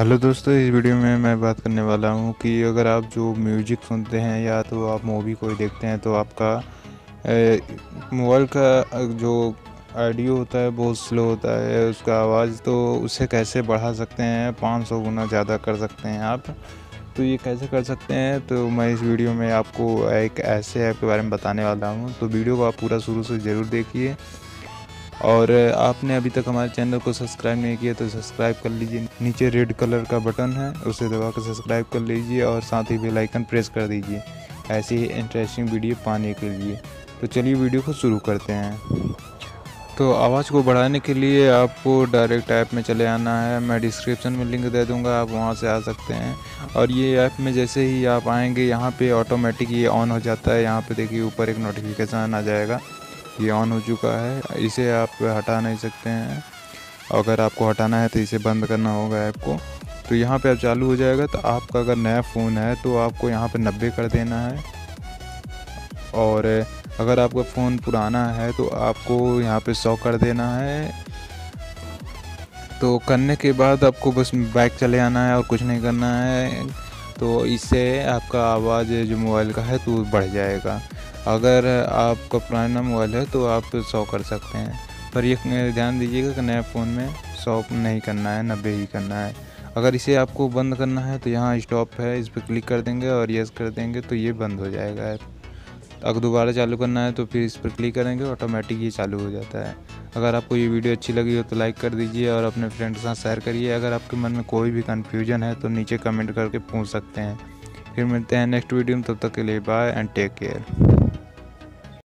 Hello दोस्तों, इस video में मैं बात करने वाला हूँ कि अगर आप जो म्यूजिक सुनते हैं या तो आप मूवी कोई देखते हैं तो आपका मोबाइल का जो ऑडियो होता है बहुत स्लो होता है, उसका आवाज़ तो उसे कैसे बढ़ा सकते हैं, 500 गुना ज़्यादा कर सकते हैं आप। तो ये कैसे कर सकते हैं, तो मैं इस वीडियो में आपको एक ऐसे ऐप के बारे में बताने वाला हूँ। तो वीडियो को आप पूरा शुरू से ज़रूर देखिए, और आपने अभी तक हमारे चैनल को सब्सक्राइब नहीं किया तो सब्सक्राइब कर लीजिए। नीचे रेड कलर का बटन है, उसे दबा कर सब्सक्राइब कर लीजिए और साथ ही बेल आइकन प्रेस कर दीजिए ऐसी ही इंटरेस्टिंग वीडियो पाने के लिए। तो चलिए वीडियो को शुरू करते हैं। तो आवाज़ को बढ़ाने के लिए आपको डायरेक्ट ऐप में चले आना है। मैं डिस्क्रिप्शन में लिंक दे दूंगा, आप वहां से आ सकते हैं। और ये ऐप में जैसे ही आप आएंगे, यहाँ पे ऑटोमेटिक ये ऑन हो जाता है। यहाँ पे देखिए ऊपर एक नोटिफिकेशन आ जाएगा, ये ऑन हो चुका है। इसे आप हटा नहीं सकते हैं। अगर आपको हटाना है तो इसे बंद करना होगा ऐप को। तो यहाँ पे अब चालू हो जाएगा। तो आपका अगर नया फ़ोन है तो आपको यहाँ पे 90 कर देना है, और अगर आपका फ़ोन पुराना है तो आपको यहाँ पे 100 कर देना है। तो करने के बाद आपको बस बैक चले आना है और कुछ नहीं करना है। तो इससे आपका आवाज़ जो मोबाइल का है तो बढ़ जाएगा। अगर आपका पुराना मोबाइल है तो आप 100 कर सकते हैं, पर ये ध्यान दीजिएगा कि नए फ़ोन में 100 नहीं करना है, 90 ही करना है। अगर इसे आपको बंद करना है तो यहाँ स्टॉप है, इस पर क्लिक कर देंगे और यस कर देंगे तो ये बंद हो जाएगा ऐप। अगर दोबारा चालू करना है तो फिर इस पर क्लिक करेंगे, ऑटोमेटिक ये चालू हो जाता है। अगर आपको ये वीडियो अच्छी लगी हो तो लाइक कर दीजिए और अपने फ्रेंड के साथ शेयर करिए। अगर आपके मन में कोई भी कन्फ्यूजन है तो नीचे कमेंट करके पूछ सकते हैं। फिर मिलते हैं नेक्स्ट वीडियो में, तब तक के लिए बाय एंड टेक केयर।